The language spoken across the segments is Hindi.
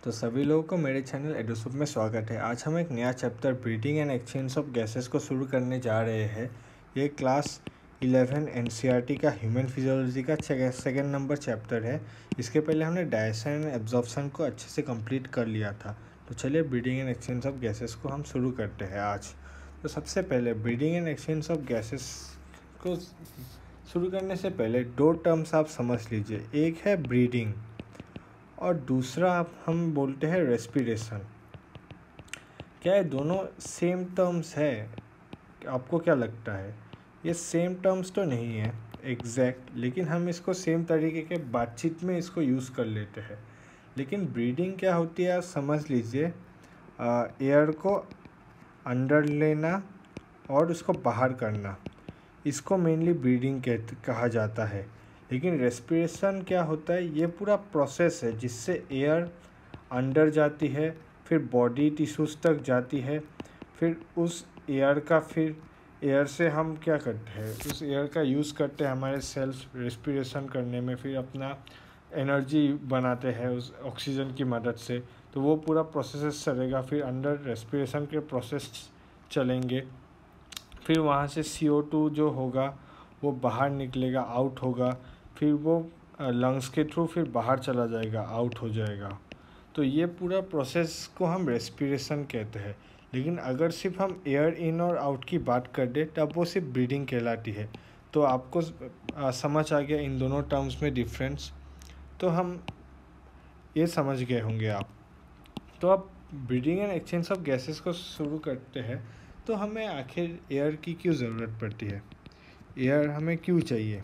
तो सभी लोगों को मेरे चैनल एडोसुप में स्वागत है। आज हम एक नया chapter breathing and exchange of gases को शुरू करने जा रहे हैं। ये क्लास 11 एनसीईआरटी का ह्यूमन फिजियोलॉजी का सेकेंड नंबर चैप्टर है। इसके पहले हमने डायजेशन एंड एब्जॉर्प्शन को अच्छे से कंप्लीट कर लिया था। तो चलिए breathing and exchange of gases को हम शुरू करते हैं आज। तो सबसे पहले breathing and exchange of gases को शुरू करने से पहले दो टर्म्स आप समझ लीजिए। एक है ब्रीडिंग और दूसरा हम बोलते हैं रेस्पिरेशन। क्या ये दोनों सेम टर्म्स है? आपको क्या लगता है? ये सेम टर्म्स तो नहीं है एग्जैक्ट, लेकिन हम इसको सेम तरीके के बातचीत में इसको यूज़ कर लेते हैं। लेकिन ब्रीडिंग क्या होती है आप समझ लीजिए, एयर को अंदर लेना और उसको बाहर करना, इसको मेनली ब्रीडिंग कहा जाता है। लेकिन रेस्पिरेशन क्या होता है, ये पूरा प्रोसेस है जिससे एयर अंदर जाती है, फिर बॉडी टिश्यूज़ तक जाती है, फिर उस एयर से हम क्या करते हैं, उस एयर का यूज़ करते हैं हमारे सेल्स रेस्पिरेशन करने में, फिर अपना एनर्जी बनाते हैं उस ऑक्सीजन की मदद से। तो वो पूरा प्रोसेस चलेगा, फिर अंदर रेस्पिरेशन के प्रोसेस चलेंगे, फिर वहाँ से CO2 जो होगा वो बाहर निकलेगा, आउट होगा, फिर वो लंग्स के थ्रू फिर बाहर चला जाएगा, आउट हो जाएगा। तो ये पूरा प्रोसेस को हम रेस्पिरेशन कहते हैं। लेकिन अगर सिर्फ हम एयर इन और आउट की बात कर दें तब वो सिर्फ ब्रीदिंग कहलाती है। तो आपको समझ आ गया इन दोनों टर्म्स में डिफरेंस, तो हम ये समझ गए होंगे आप। तो अब breathing and exchange of gases को शुरू करते हैं। तो हमें आखिर एयर की क्यों ज़रूरत पड़ती है? एयर हमें क्यों चाहिए?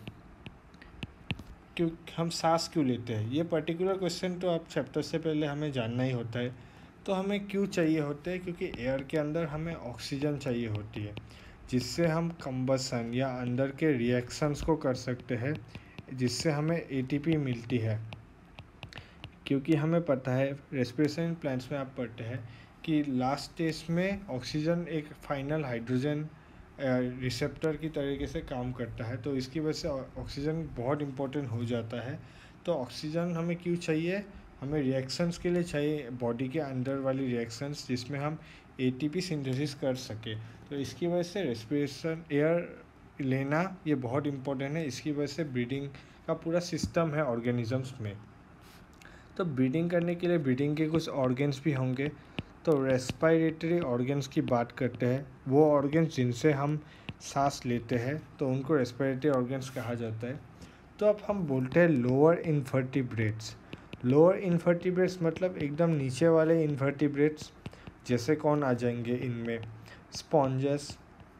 क्यों हम सांस क्यों लेते हैं? ये पर्टिकुलर क्वेश्चन तो आप चैप्टर से पहले हमें जानना ही होता है। तो हमें क्यों चाहिए होता है? क्योंकि एयर के अंदर हमें ऑक्सीजन चाहिए होती है, जिससे हम कंबसन या अंदर के रिएक्शंस को कर सकते हैं, जिससे हमें ATP मिलती है। क्योंकि हमें पता है रेस्पिरेशन प्लांट्स में आप पढ़ते हैं कि लास्ट स्टेज में ऑक्सीजन एक फाइनल हाइड्रोजन रिसेप्टर की तरीके से काम करता है। तो इसकी वजह से ऑक्सीजन बहुत इम्पोर्टेंट हो जाता है। तो ऑक्सीजन हमें क्यों चाहिए? हमें रिएक्शंस के लिए चाहिए, बॉडी के अंदर वाली रिएक्शंस जिसमें हम ATP सिंथेसिस कर सके। तो इसकी वजह से रेस्पिरेशन एयर लेना ये बहुत इम्पोर्टेंट है। इसकी वजह से ब्रीदिंग का पूरा सिस्टम है ऑर्गेनिजम्स में। तो ब्रीदिंग करने के लिए ब्रीदिंग के कुछ ऑर्गन्स भी होंगे। तो रेस्पिरेटरी ऑर्गन्स की बात करते हैं, वो ऑर्गन्स जिनसे हम सांस लेते हैं, तो उनको रेस्पिरेटरी ऑर्गन्स कहा जाता है। तो अब हम बोलते हैं लोअर इनवर्टिब्रेट्स। लोअर इनवर्टिब्रेट्स मतलब एकदम नीचे वाले इनवर्टिब्रेट्स। जैसे कौन आ जाएंगे इनमें? स्पॉन्जस,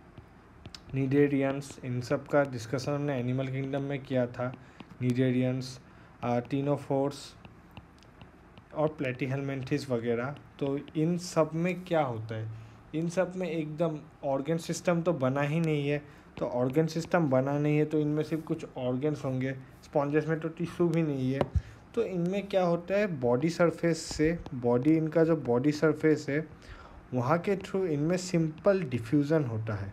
निडेरियंस, इन सब का डिस्कशन हमने एनिमल किंगडम में किया था। निडेरियंस, टीनोफोर्स और प्लेटीहेलमिन्थेस वगैरह। तो इन सब में क्या होता है? इन सब में एकदम ऑर्गन सिस्टम तो बना ही नहीं है। तो ऑर्गन सिस्टम बना नहीं है तो इनमें सिर्फ कुछ ऑर्गन्स होंगे। स्पॉन्जेस में तो टिश्यू भी नहीं है। तो इनमें क्या होता है, बॉडी सरफेस से, बॉडी इनका जो बॉडी सरफेस है वहाँ के थ्रू इनमें सिंपल डिफ्यूज़न होता है।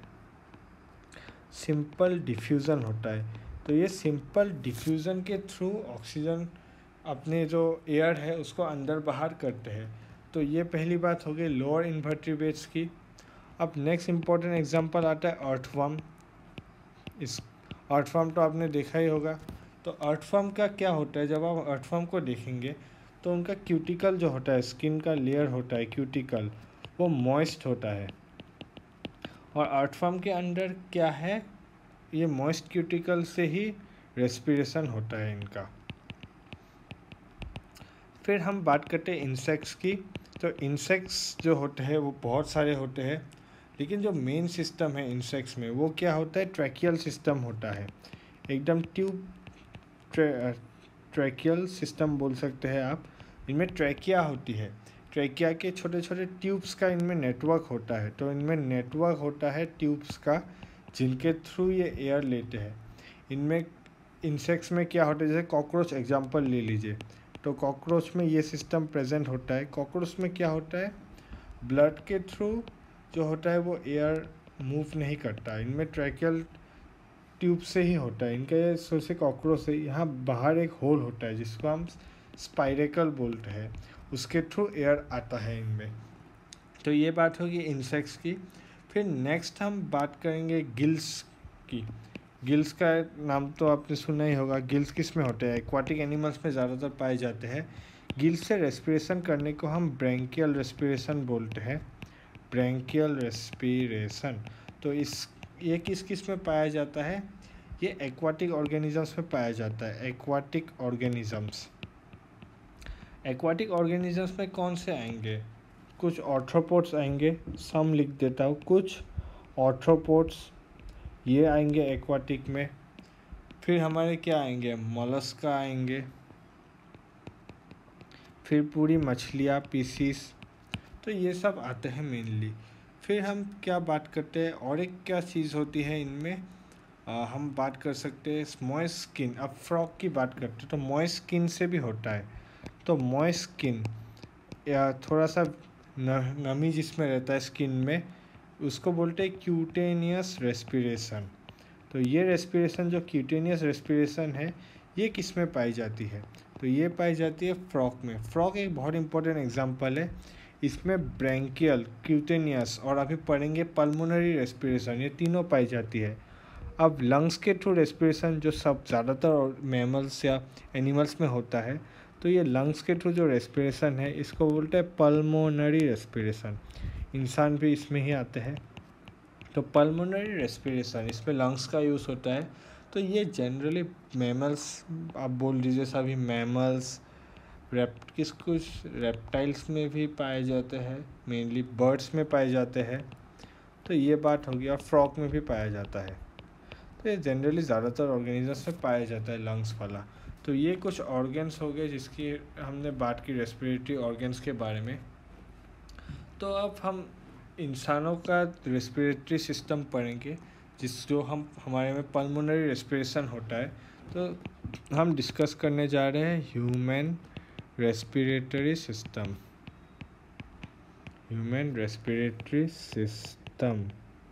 सिंपल डिफ्यूज़न होता है। तो ये सिंपल डिफ्यूज़न के थ्रू ऑक्सीजन अपने जो एयर है उसको अंदर बाहर करते हैं। तो ये पहली बात हो गई लोअर इनवर्टिब्रेट्स की। अब नेक्स्ट इम्पॉर्टेंट एग्जांपल आता है अर्थवर्म। इस अर्थवर्म तो आपने देखा ही होगा। तो अर्थवर्म का क्या होता है, जब आप अर्थवर्म को देखेंगे तो उनका क्यूटिकल जो होता है, स्किन का लेयर होता है क्यूटिकल, वो मॉइस्ट होता है। और अर्थवर्म के अंदर क्या है, ये मॉइस्ट क्यूटिकल से ही रेस्पिरेशन होता है इनका। फिर हम बात करते हैं इंसेक्ट्स की। तो इंसेक्ट्स जो होते हैं वो बहुत सारे होते हैं, लेकिन जो मेन सिस्टम है इंसेक्ट्स में वो क्या होता है, ट्रैकियल सिस्टम होता है। एकदम ट्रैकियल सिस्टम बोल सकते हैं आप। इनमें ट्रैकिया होती है। ट्रैकिया के छोटे छोटे ट्यूब्स का इनमें नेटवर्क होता है। तो इनमें नेटवर्क होता है ट्यूब्स का, जिनके थ्रू ये एयर लेते हैं। इनमें इंसेक्ट्स में क्या होता है, जैसे कॉकरोच एग्जांपल ले लीजिए। तो कॉकरोच में ये सिस्टम प्रेजेंट होता है। कॉकरोच में क्या होता है, ब्लड के थ्रू जो होता है वो एयर मूव नहीं करता। इनमें ट्रैकियल ट्यूब से ही होता है। इनका ये सोचे कॉकरोच है, यहाँ बाहर एक होल होता है जिसको हम स्पाइरेकल बोलते हैं। उसके थ्रू एयर आता है इनमें। तो ये बात होगी इंसेक्ट्स की। फिर नेक्स्ट हम बात करेंगे गिल्स की। गिल्स का नाम तो आपने सुना ही होगा। गिल्स किस में होते हैं? एक्वाटिक एनिमल्स में ज़्यादातर पाए जाते हैं। गिल्स से रेस्पिरेशन करने को हम ब्रैंकियल रेस्पिरेशन बोलते हैं, ब्रैंकियल रेस्पिरेशन। तो ये किस किस में पाया जाता है? ये एक्वाटिक ऑर्गेनिजम्स में पाया जाता है। एक्वाटिक ऑर्गेनिजम्स में कौन से आएंगे? कुछ ऑर्थ्रोपोड्स आएंगे, सम लिख देता हूँ। कुछ ऑर्थ्रोपोड्स ये आएंगे एक्वाटिक में। फिर हमारे क्या आएंगे? मोलस्का आएंगे। फिर पूरी मछलियाँ, पीसीस, तो ये सब आते हैं मेनली। फिर हम क्या बात करते हैं, और एक क्या चीज़ होती है इनमें, हम बात कर सकते हैं मॉइस्ट स्किन। अब फ्रॉग की बात करते हैं तो मॉइस्ट स्किन से भी होता है। तो मॉइस्ट स्किन या थोड़ा सा नमी जिसमें रहता है स्किन में, उसको बोलते हैं क्यूटेनियस रेस्पिरेशन। तो ये रेस्पिरेशन जो क्यूटेनियस रेस्पिरेशन है, ये किस में पाई जाती है? तो ये पाई जाती है फ्रॉग में। फ्रॉग एक बहुत इंपॉर्टेंट एग्जांपल है। इसमें ब्रैंकियल, क्यूटेनियस और अभी पढ़ेंगे पल्मोनरी रेस्पिरेशन, ये तीनों पाई जाती है। अब लंग्स के थ्रू रेस्पिरेशन जो सब ज़्यादातर मैमल्स या एनिमल्स में होता है, तो ये लंग्स के थ्रू जो रेस्पिरेशन है इसको बोलते हैं पल्मोनरी रेस्पिरेशन। इंसान भी इसमें ही आते हैं। तो पल्मोनरी रेस्पिरेशन, इसमें लंग्स का यूज़ होता है। तो ये जनरली मैमल्स, आप बोल दीजिए सभी मैमल्स, कुछ रेप्टाइल्स में भी पाए जाते हैं, मेनली बर्ड्स में पाए जाते हैं। तो ये बात होगी। और फ्रॉग में भी पाया जाता है। तो ये जनरली ज़्यादातर ऑर्गेनिजम्स में पाया जाता है लंग्स वाला। तो ये कुछ ऑर्गन्स हो गए जिसकी हमने बात की, रेस्पिरेटरी ऑर्गन्स के बारे में। तो अब हम इंसानों का रेस्पिरेटरी सिस्टम पढ़ेंगे, जो हमारे में पल्मोनरी रेस्पिरेशन होता है। तो हम डिस्कस करने जा रहे हैं human respiratory system. Human respiratory system,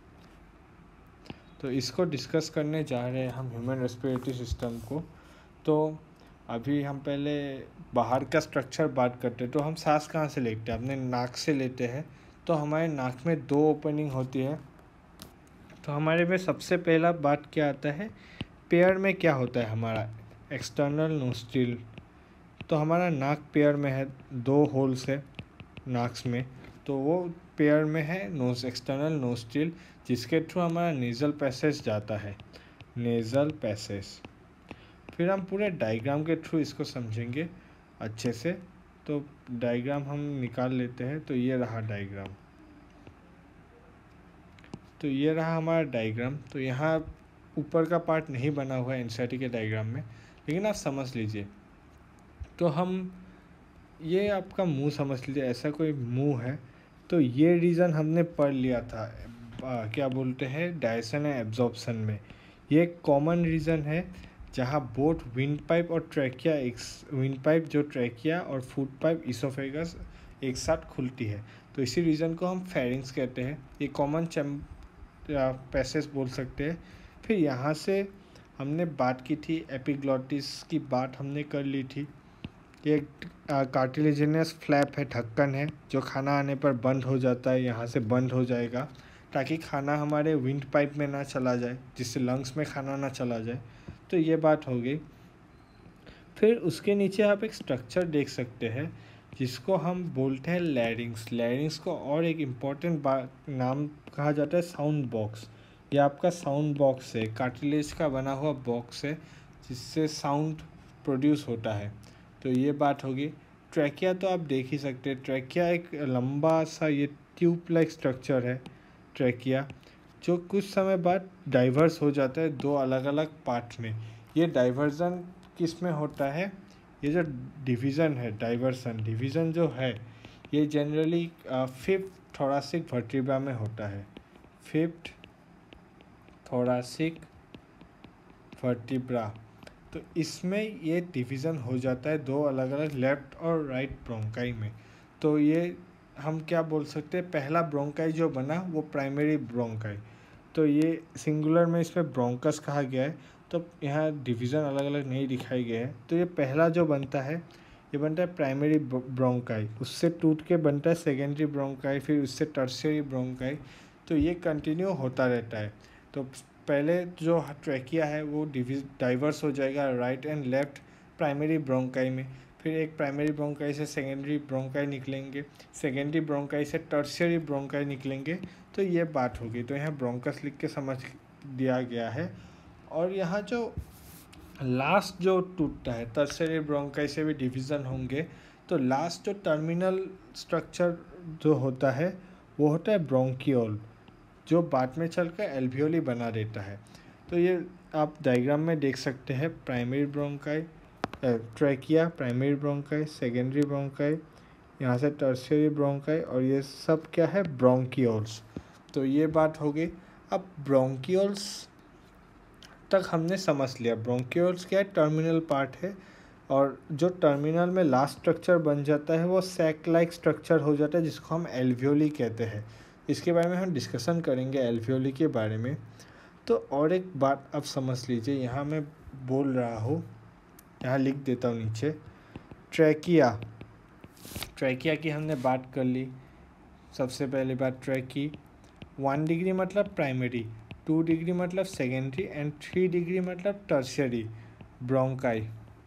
तो इसको डिस्कस करने जा रहे हैं हम ह्यूमन रेस्पिरेटरी सिस्टम को। तो अभी हम पहले बाहर का स्ट्रक्चर बात करते हैं। तो हम सांस कहाँ से लेते हैं? अपने नाक से लेते हैं। तो हमारे नाक में 2 ओपनिंग होती है। तो हमारे में सबसे पहला बात क्या आता है, पेयर में क्या होता है हमारा? External nostril. तो हमारा नाक पेयर में है, 2 होल्स है नाक्स में, तो वो पेयर में है एक्सटर्नल नोस्ट्रिल, जिसके थ्रू हमारा नेज़ल पैसेज जाता है, नेज़ल पैसेज। फिर हम पूरे डायग्राम के थ्रू इसको समझेंगे अच्छे से। तो डायग्राम हम निकाल लेते हैं। तो ये रहा डायग्राम। तो ये रहा हमारा डायग्राम। तो यहाँ ऊपर का पार्ट नहीं बना हुआ है एनसीईआरटी के डायग्राम में, लेकिन आप समझ लीजिए। तो हम ये आपका मुंह समझ लीजिए, ऐसा कोई मुंह है। तो ये रीज़न हमने पढ़ लिया था, क्या बोलते हैं, डायसन एंड एब्जॉर्प्शन में। ये एक कॉमन रीज़न है जहाँ बोथ विंड पाइप और ट्रैकिया, विंड पाइप जो ट्रैकिया और फूड पाइप इसोफेगस एक साथ खुलती है। तो इसी रीज़न को हम फेरिंग्स कहते हैं। ये कॉमन पैसेज बोल सकते हैं। फिर यहाँ से हमने बात की थी एपिग्लॉटिस की, बात हमने कर ली थी। ये कार्टिलेजिनस फ्लैप है, ढक्कन है, जो खाना आने पर बंद हो जाता है। यहाँ से बंद हो जाएगा ताकि खाना हमारे विंड पाइप में ना चला जाए, जिससे लंग्स में खाना ना चला जाए। तो ये बात हो गई। फिर उसके नीचे आप एक स्ट्रक्चर देख सकते हैं जिसको हम बोलते हैं लैरिंग्स। लैरिंग्स को और एक इम्पॉर्टेंट नाम कहा जाता है साउंड बॉक्स। ये आपका साउंड बॉक्स है, कार्टिलेज का बना हुआ बॉक्स है जिससे साउंड प्रोड्यूस होता है। तो ये बात होगी। ट्रैकिया तो आप देख ही सकते हैं। ट्रैकिया एक लंबा सा ये ट्यूब लाइक स्ट्रक्चर है ट्रैकिया, जो कुछ समय बाद डाइवर्स हो जाता है 2 अलग अलग पार्ट में। ये डाइवर्जन किस में होता है? ये जो डिवीज़न है, डिवीज़न जो है, ये जनरली 5th थोरैसिक वर्टिब्रा में होता है। 5th thoracic vertebra. तो इसमें ये डिवीज़न हो जाता है 2 अलग अलग, लेफ्ट और राइट ब्रोंकाई में। तो ये हम क्या बोल सकते हैं, पहला ब्रोंकाई जो बना वो प्राइमरी ब्रोंकाई। तो ये सिंगुलर में इसमें ब्रोंकस कहा गया है। तो यहाँ डिवीज़न अलग अलग नहीं दिखाई गए हैं। तो ये पहला जो बनता है ये बनता है प्राइमरी ब्रोंकाई, उससे टूट के बनता है सेकेंडरी ब्रोंकाई, फिर उससे टर्शियरी ब्रोंकाई। तो ये कंटिन्यू होता रहता है। तो पहले जो ट्रैकिया है वो डाइवर्स हो जाएगा right and left primary bronchi में, फिर एक प्राइमरी ब्रोंकाई से सेकेंडरी ब्रोंकाई निकलेंगे, सेकेंडरी ब्रोंकाई से टर्शियरी ब्रोंकाई निकलेंगे। तो ये बात होगी। तो यहाँ ब्रोंकस लिख के समझ दिया गया है। और यहाँ जो लास्ट जो टूटता है टर्शियरी ब्रोंकाई से भी डिवीज़न होंगे। तो लास्ट जो टर्मिनल स्ट्रक्चर जो होता है वो होता है ब्रोंकियोल, जो बाद में चलकर एल्वियोली बना देता है। तो ये आप डायग्राम में देख सकते हैं, primary bronchi, trachea, primary bronchi, secondary bronchi, यहाँ से टर्शियरी ब्रोंकाई, और ये सब क्या है, ब्रोंकियोल्स। तो ये बात हो गई। अब ब्रोंकियोल्स तक हमने समझ लिया। ब्रोंकियोल्स क्या है, टर्मिनल पार्ट है, और जो टर्मिनल में लास्ट स्ट्रक्चर बन जाता है वो सैक लाइक स्ट्रक्चर हो जाता है, जिसको हम एल्वियोली कहते हैं। इसके बारे में हम डिस्कशन करेंगे एल्वियोली के बारे में। तो और एक बात आप समझ लीजिए, यहाँ मैं बोल रहा हूँ, यहाँ लिख देता हूँ नीचे। ट्रैकिया, ट्रैकिया की हमने बात कर ली। सबसे पहली बात, ट्रैकी 1 डिग्री मतलब प्राइमरी, 2 डिग्री मतलब सेकेंडरी, एंड 3 डिग्री मतलब tertiary bronchi,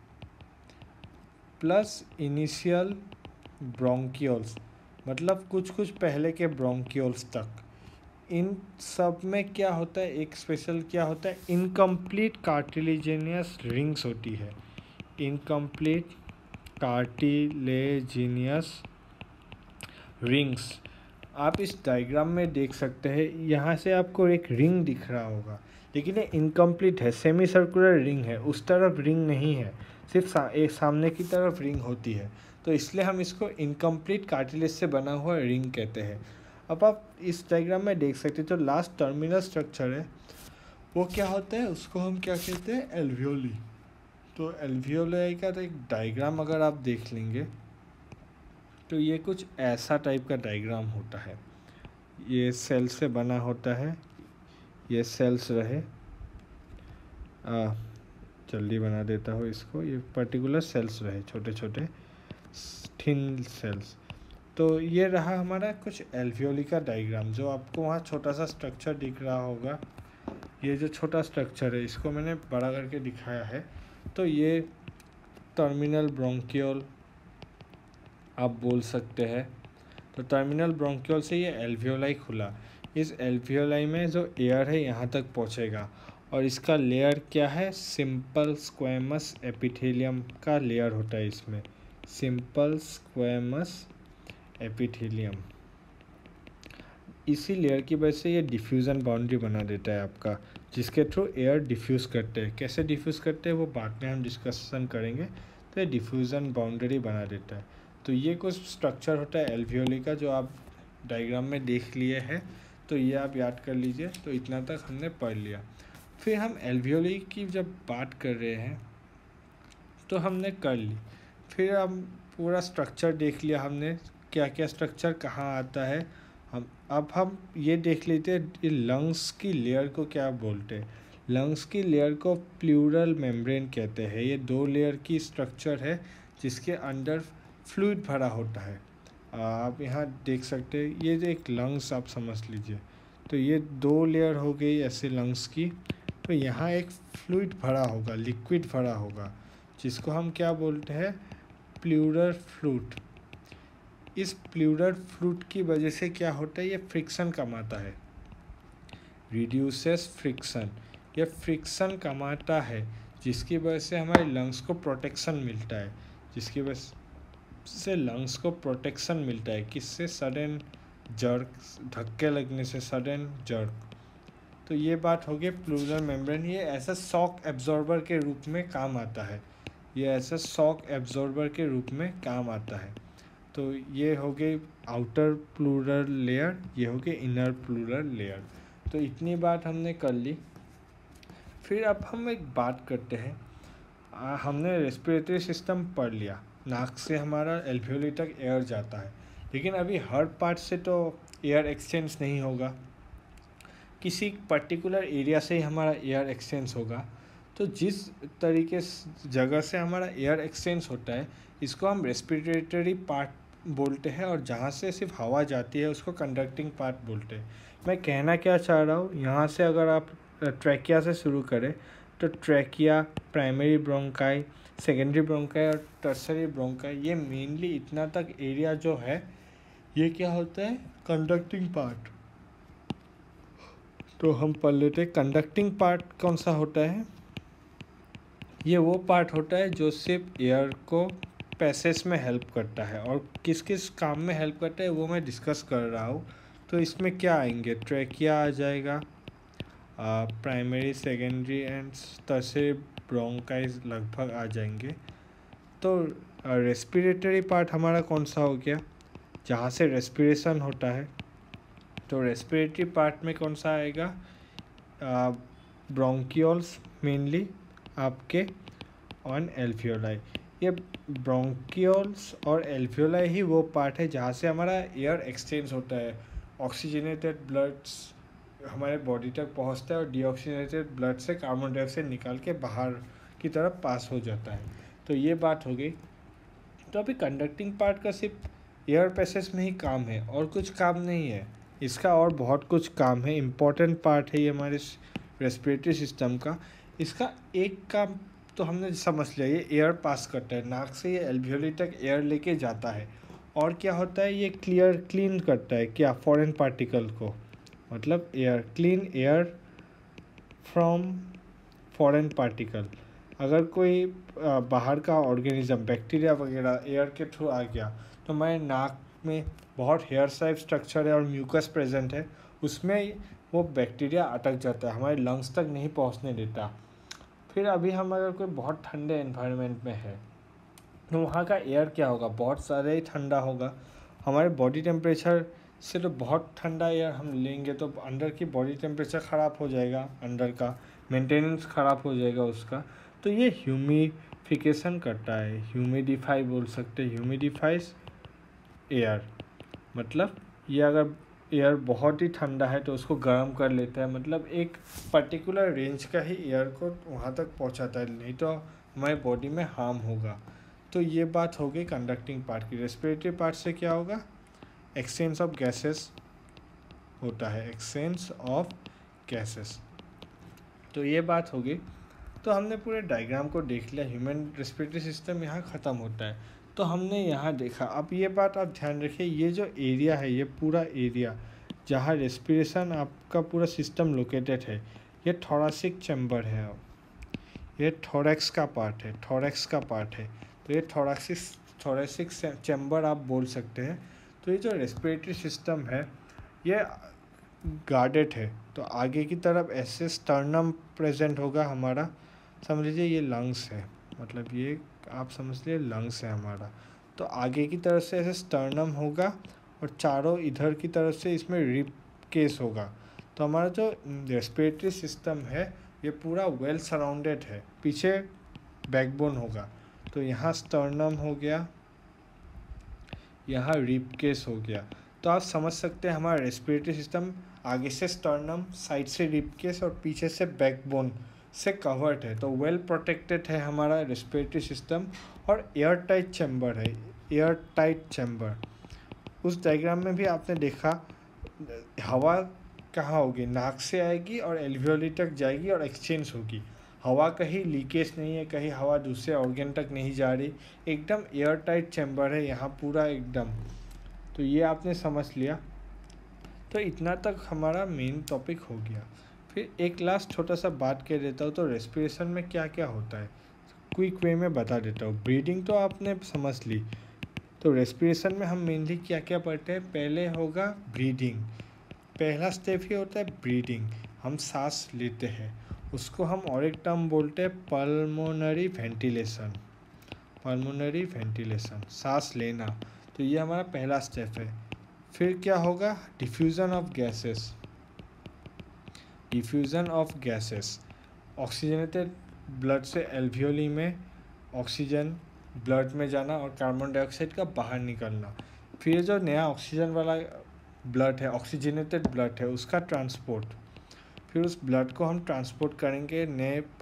plus initial bronchioles मतलब कुछ कुछ पहले के ब्रोंकियोल्स तक। इन सब में क्या होता है, एक स्पेशल क्या होता है, इनकम्प्लीट कार्टिलेजिनियस रिंग्स होती है। इनकम्प्लीट कार्टिलेजिनियस रिंग्स आप इस डायग्राम में देख सकते हैं। यहाँ से आपको एक रिंग दिख रहा होगा, लेकिन ये इनकम्प्लीट है, सेमी सर्कुलर रिंग है, उस तरफ रिंग नहीं है, सिर्फ एक सामने की तरफ रिंग होती है। तो इसलिए हम इसको इनकम्प्लीट कार्टिलेज से बना हुआ रिंग कहते हैं। अब आप इस डायग्राम में देख सकते हैं, जो लास्ट टर्मिनल स्ट्रक्चर है वो क्या होता है, उसको हम क्या कहते हैं, एल्वियोली। तो एल्वियोली का तो एक डायग्राम अगर आप देख लेंगे तो ये कुछ ऐसा टाइप का डायग्राम होता है। ये सेल से बना होता है, ये सेल्स रहे, जल्दी बना देता हूँ इसको, ये पर्टिकुलर सेल्स रहे, छोटे छोटे थिन सेल्स। तो ये रहा हमारा कुछ एल्वियोली का डायग्राम, जो आपको वहाँ छोटा सा स्ट्रक्चर दिख रहा होगा। ये जो छोटा स्ट्रक्चर है इसको मैंने बड़ा करके दिखाया है। तो ये टर्मिनल ब्रोंकियोल आप बोल सकते हैं। तो टर्मिनल ब्रोंकियोल से ये एल्वियोलाई खुला। इस एल्वियोलाई में जो एयर है यहाँ तक पहुँचेगा, और इसका लेयर क्या है, सिंपल स्क्वेमस एपिथेलियम का लेयर होता है इसमें, सिंपल स्क्वेमस एपिथेलियम। इसी लेयर की वजह से ये डिफ्यूज़न बाउंड्री बना देता है आपका, जिसके थ्रू एयर डिफ्यूज़ करते हैं। कैसे डिफ्यूज़ करते हैं वो बाद में हम डिस्कशन करेंगे। तो ये डिफ्यूज़न बाउंड्री बना देता है। तो ये कुछ स्ट्रक्चर होता है एल्वियोली का, जो आप डायग्राम में देख लिए हैं। तो ये आप याद कर लीजिए। तो इतना तक हमने पढ़ लिया। फिर हम एल्वियोली की जब बात कर रहे हैं तो हमने कर ली, फिर हम पूरा स्ट्रक्चर देख लिया हमने, क्या क्या स्ट्रक्चर कहाँ आता है। हम ये देख लेते हैं ये लंग्स की लेयर को क्या बोलते हैं। लंग्स की लेयर को प्लूरल मेम्ब्रेन कहते हैं। ये 2 लेयर की स्ट्रक्चर है जिसके अंदर फ्लूइड भरा होता है। आप यहाँ देख सकते हैं, ये जो एक लंग्स आप समझ लीजिए। तो ये 2 लेयर हो गई ऐसे लंग्स की। तो यहाँ एक फ्लूइड भरा होगा, लिक्विड भरा होगा, जिसको हम क्या बोलते हैं, प्लूरल फ्लूइड। इस प्लूरल फ्लूइड की वजह से क्या होता है, ये फ्रिक्शन कमाता है, रिड्यूसेस फ्रिक्शन। ये फ्रिक्शन कमाता है, जिसकी वजह से हमारे लंग्स को प्रोटेक्शन मिलता है, जिसकी वजह से लंग्स को प्रोटेक्शन मिलता है। किससे, सडन जर्क, धक्के लगने से, सडन जर्क। तो ये बात हो गई प्लूरल मेम्ब्रेन। ये ऐसा शॉक एब्जॉर्बर के रूप में काम आता है, ये ऐसा शॉक एब्जॉर्बर के रूप में काम आता है। तो ये हो गई आउटर प्लूरल लेयर, ये हो गई इनर प्लूरल लेयर। तो इतनी बात हमने कर ली। फिर अब हम एक बात करते हैं, हमने रेस्पिरेटरी सिस्टम पढ़ लिया, नाक से हमारा एल्वियोली तक एयर जाता है, लेकिन अभी हर पार्ट से तो एयर एक्सचेंज नहीं होगा, किसी पर्टिकुलर एरिया से ही हमारा एयर एक्सचेंज होगा। तो जिस तरीके जगह से हमारा एयर एक्सचेंज होता है इसको हम रेस्पिरेटरी पार्ट बोलते हैं, और जहाँ से सिर्फ हवा जाती है उसको कंडक्टिंग पार्ट बोलते हैं। मैं कहना क्या चाह रहा हूँ, यहाँ से अगर आप ट्रैकिया से शुरू करें तो trachea, primary bronchi, secondary bronchi और टर्सरी ब्रोंकाई, ये मेनली इतना तक एरिया जो है ये क्या होता है, कंडक्टिंग पार्ट। तो हम पढ़ लेते हैं कंडक्टिंग पार्ट कौन सा होता है। ये वो पार्ट होता है जो सिर्फ एयर को पैसेज में हेल्प करता है, और किस किस काम में हेल्प करता है वो मैं डिस्कस कर रहा हूँ। तो इसमें क्या आएंगे, ट्रैकिया आ जाएगा, primary, secondary and tertiary bronchi लगभग आ जाएंगे। तो रेस्पिरेटरी पार्ट हमारा कौन सा हो गया, जहाँ से रेस्पिरेशन होता है। तो रेस्पिरेटरी पार्ट में कौन सा आएगा, ब्रोंकियोल्स मेनली आपके ऑन एल्वियोलाई। ये ब्रोंकियोल्स और एल्वियोलाई ही वो पार्ट है जहाँ से हमारा एयर एक्सचेंज होता है। ऑक्सीजनेटेड ब्लड्स हमारे बॉडी तक पहुँचता है और डीऑक्सीजनेटेड ब्लड से कार्बन डाइऑक्साइड निकाल के बाहर की तरफ पास हो जाता है। तो ये बात हो गई। तो अभी कंडक्टिंग पार्ट का सिर्फ एयर पैसेज में ही काम है और कुछ काम नहीं है, इसका और बहुत कुछ काम है। इम्पॉर्टेंट पार्ट है ये हमारे रेस्पिरेटरी सिस्टम का। इसका एक काम तो हमने समझ लिया, ये एयर पास करता है, नाक से ये एल्वियोली तक एयर लेके जाता है। और क्या होता है, ये क्लीन करता है क्या, फॉरेन पार्टिकल को, मतलब air, clean air from foreign particle. अगर कोई बाहर का ऑर्गेनिज्म, बैक्टीरिया वगैरह एयर के थ्रू आ गया तो हमारे नाक में बहुत हेयर टाइप स्ट्रक्चर है और म्यूकस प्रेजेंट है, उसमें वो बैक्टीरिया अटक जाता है, हमारे लंग्स तक नहीं पहुंचने देता। फिर अभी हम अगर कोई बहुत ठंडे एनवायरनमेंट में है तो वहाँ का एयर क्या होगा, बहुत सारे ही ठंडा होगा। हमारे बॉडी टेम्परेचर से तो बहुत ठंडा एयर हम लेंगे तो अंदर की बॉडी टेम्परेचर ख़राब हो जाएगा, अंदर का मेंटेनेंस ख़राब हो जाएगा उसका। तो ये ह्यूमिफिकेशन करता है, ह्यूमिडिफाई बोल सकते हैं, ह्यूमिडिफाइज एयर। मतलब ये अगर एयर बहुत ही ठंडा है तो उसको गर्म कर लेता है, मतलब एक पर्टिकुलर रेंज का ही एयर को वहाँ तक पहुँचाता है, नहीं तो हमारे बॉडी में हार्म होगा। तो ये बात हो गई कंडक्टिंग पार्ट की। रेस्पिरेटरी पार्ट से क्या होगा, एक्सचेंज ऑफ गैसेस होता है, एक्सचेंज ऑफ गैसेस। तो ये बात हो गई। तो हमने पूरे डायग्राम को देख लिया, ह्यूमन रेस्पिरेटरी सिस्टम यहाँ ख़त्म होता है। तो हमने यहाँ देखा, अब ये बात आप ध्यान रखिए, ये जो एरिया है, ये पूरा एरिया जहाँ रेस्पिरेशन आपका पूरा सिस्टम लोकेटेड है, ये थोरैसिक चैम्बर है। ये थोरैक्स का पार्ट है, थोरैक्स का पार्ट है। तो ये थोरैसिक चैम्बर आप बोल सकते हैं। तो ये जो रेस्पिरेटरी सिस्टम है ये गार्डेड है, तो आगे की तरफ ऐसे स्टर्नम प्रेजेंट होगा हमारा, समझ लीजिए ये लंग्स है, मतलब ये आप समझ लीजिए लंग्स है हमारा। तो आगे की तरफ से ऐसे स्टर्नम होगा और चारों इधर की तरफ से इसमें रिब केस होगा। तो हमारा जो रेस्पिरेटरी सिस्टम है ये पूरा वेल सराउंडेड है, पीछे बैकबोन होगा। तो यहाँ स्टर्नम हो गया, यहाँ रिब केस हो गया। तो आप समझ सकते हैं हमारा रेस्पिरेटरी सिस्टम आगे से स्टर्नम, साइड से रिब केस और पीछे से बैकबोन से कवर्ड है। तो वेल प्रोटेक्टेड है हमारा रेस्पिरेटरी सिस्टम, और एयर टाइट चैम्बर है, एयर टाइट चैम्बर। उस डायग्राम में भी आपने देखा हवा कहाँ होगी, नाक से आएगी और एल्वियोली तक जाएगी और एक्सचेंज होगी। हवा कहीं लीकेज नहीं है, कहीं हवा दूसरे ऑर्गन तक नहीं जा रही, एकदम एयर टाइट चैम्बर है यहाँ पूरा एकदम। तो ये आपने समझ लिया। तो इतना तक हमारा मेन टॉपिक हो गया। फिर एक लास्ट छोटा सा बात कह देता हूँ, तो रेस्पिरेशन में क्या क्या होता है क्विक वे में बता देता हूँ। ब्रीदिंग तो आपने समझ ली। तो रेस्पिरेशन में हम मेनली क्या क्या पढ़ते हैं, पहले होगा ब्रीदिंग। पहला स्टेप ही होता है ब्रीदिंग, हम सांस लेते हैं, उसको हम और एक टर्म बोलते हैं पल्मोनरी वेंटिलेशन। पल्मोनरी वेंटिलेशन, सांस लेना। तो ये हमारा पहला स्टेप है। फिर क्या होगा, diffusion of gases. Diffusion of gases, oxygenated blood से एल्वियोली में ऑक्सीजन ब्लड में जाना और कार्बन डाइऑक्साइड का बाहर निकलना। फिर जो नया ऑक्सीजन वाला ब्लड है, ऑक्सीजनेटेड ब्लड है, उसका ट्रांसपोर्ट। फिर उस ब्लड को हम ट्रांसपोर्ट करेंगे नए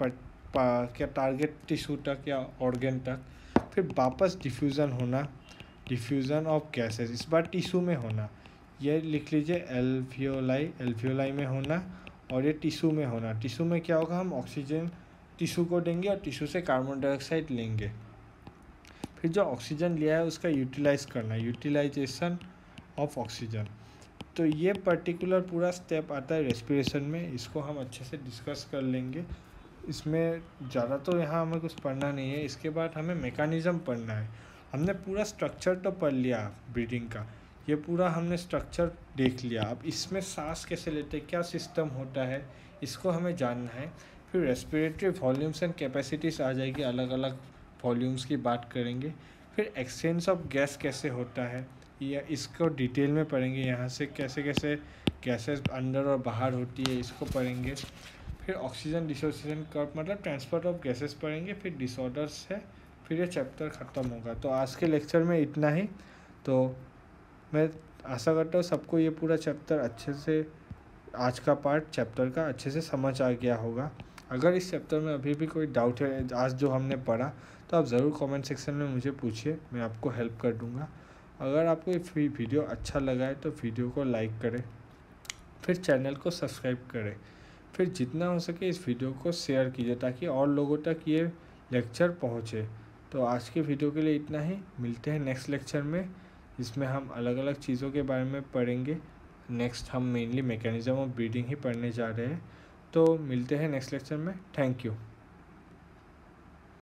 क्या टारगेट टिश्यू तक या ऑर्गन तक, फिर वापस डिफ्यूज़न होना, डिफ्यूज़न ऑफ गैसेस, इस बार टिश्यू में होना, ये लिख लीजिए एल्वियोलाई में होना, और ये टिश्यू में होना। टिश्यू में क्या होगा, हम ऑक्सीजन टिश्यू को देंगे और टिश्यू से कार्बन डाइऑक्साइड लेंगे, फिर जो ऑक्सीजन लिया है उसका यूटिलाइज करना, यूटिलाइजेशन ऑफ ऑक्सीजन। तो ये पर्टिकुलर पूरा स्टेप आता है रेस्पिरेशन में, इसको हम अच्छे से डिस्कस कर लेंगे। इसमें ज़्यादा तो यहाँ हमें कुछ पढ़ना नहीं है। इसके बाद हमें मैकेनिज़्म पढ़ना है। हमने पूरा स्ट्रक्चर तो पढ़ लिया ब्रीदिंग का, ये पूरा हमने स्ट्रक्चर देख लिया। अब इसमें सांस कैसे लेते, क्या सिस्टम होता है, इसको हमें जानना है। फिर रेस्पिरेटरी वॉल्यूम्स एंड कैपेसिटीज़ आ जाएगी, अलग अलग वॉल्यूम्स की बात करेंगे। फिर एक्सचेंज ऑफ गैस कैसे होता है, या इसको डिटेल में पढ़ेंगे, यहाँ से कैसे कैसे गैसेस अंदर और बाहर होती है इसको पढ़ेंगे। फिर ऑक्सीजन डिसोसिएशन कर्व मतलब ट्रांसपोर्ट ऑफ गैसेस पढ़ेंगे। फिर डिसऑर्डर्स है, फिर ये चैप्टर ख़त्म होगा। तो आज के लेक्चर में इतना ही। तो मैं आशा करता हूँ सबको ये पूरा चैप्टर अच्छे से, आज का पार्ट चैप्टर का अच्छे से समझ आ गया होगा। अगर इस चैप्टर में अभी भी कोई डाउट है आज जो हमने पढ़ा, तो आप ज़रूर कमेंट सेक्शन में मुझे पूछिए, मैं आपको हेल्प कर दूँगा। अगर आपको ये वीडियो अच्छा लगा है तो वीडियो को लाइक करें, फिर चैनल को सब्सक्राइब करें, फिर जितना हो सके इस वीडियो को शेयर कीजिए ताकि और लोगों तक ये लेक्चर पहुँचे। तो आज के वीडियो के लिए इतना ही, मिलते हैं नेक्स्ट लेक्चर में, जिसमें हम अलग अलग चीज़ों के बारे में पढ़ेंगे। नेक्स्ट हम मेनली मैकेनिज़्म ऑफ ब्रीदिंग ही पढ़ने जा रहे हैं। तो मिलते हैं नेक्स्ट लेक्चर में। Thank you.